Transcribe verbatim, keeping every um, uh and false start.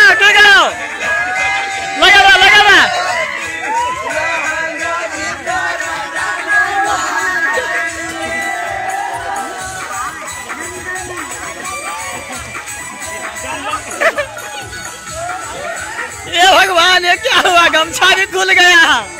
कराओ ठीक कराओ लगा बा लगा बा ये भगवान ये क्या हुआ गमछा भी खुल गया।